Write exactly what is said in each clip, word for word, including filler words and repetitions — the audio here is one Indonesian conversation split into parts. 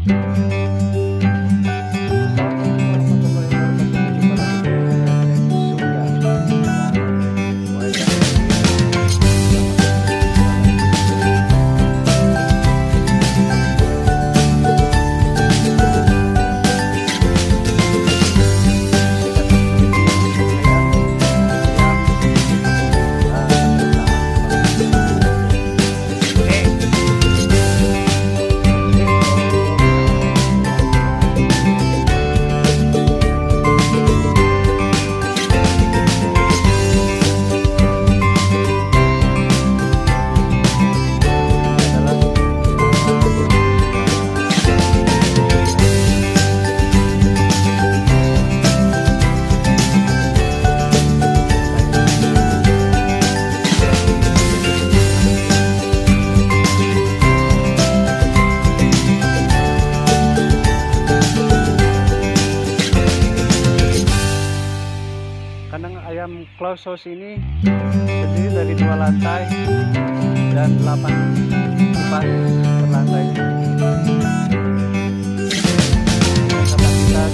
Kandang ayam close house ini terdiri dari dua lantai dan delapan kipas per lantai. Kapasitas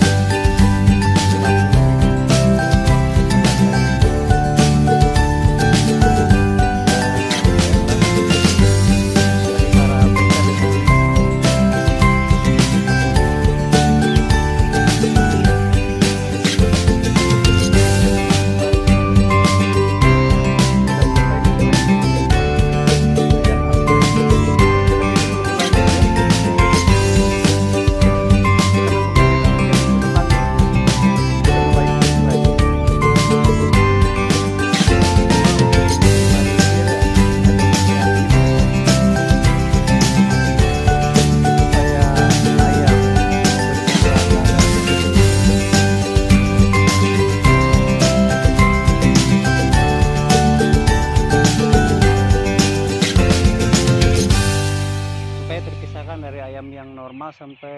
terpisahkan dari ayam yang normal sampai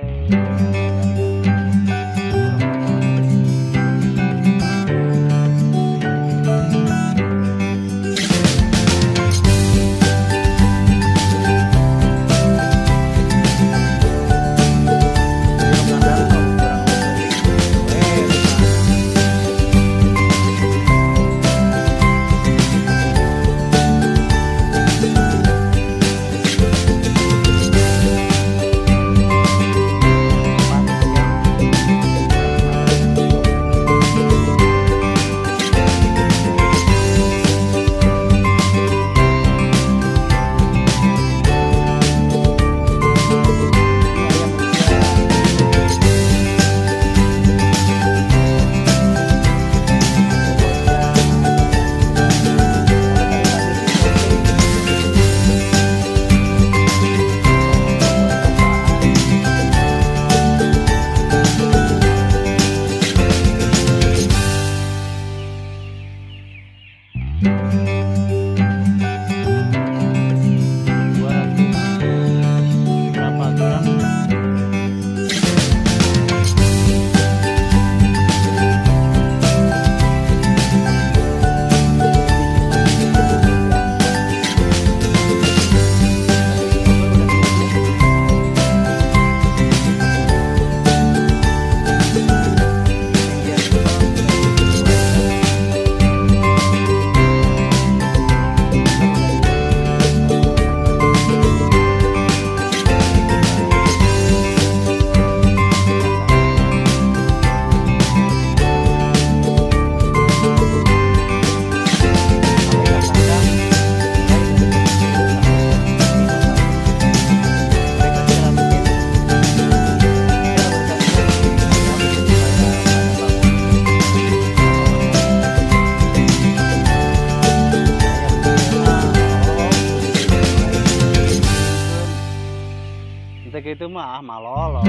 gitu mah malolo.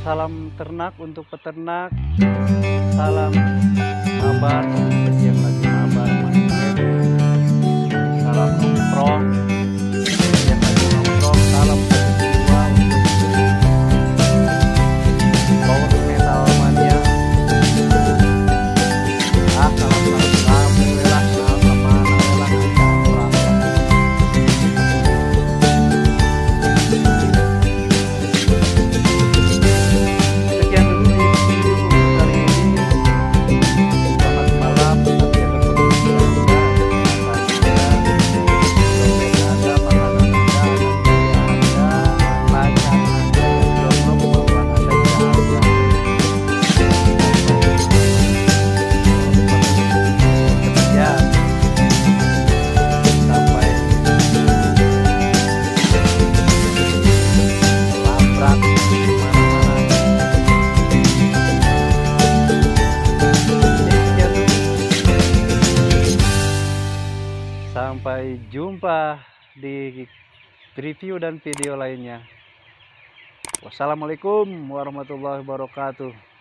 Salam ternak untuk peternak, salam mabar bagi yang lagi mabar main game, salam nongkrong bagi yang lagi nongkrong, salam kedua untuk power metal mania. Ah, salam salam salam lelah salam kemana lelah aja orang. Sekian dulu di video kali ini. Selamat malam. Nanti ada penutup ada, ada, ada makanan ada, ada, baca ada, yang jomblo kemampuan ada juga ada. Ya, sampai labrak mana-mana. Sekian dulu. Sampai jumpa di review dan video lainnya. Wassalamualaikum warahmatullahi wabarakatuh.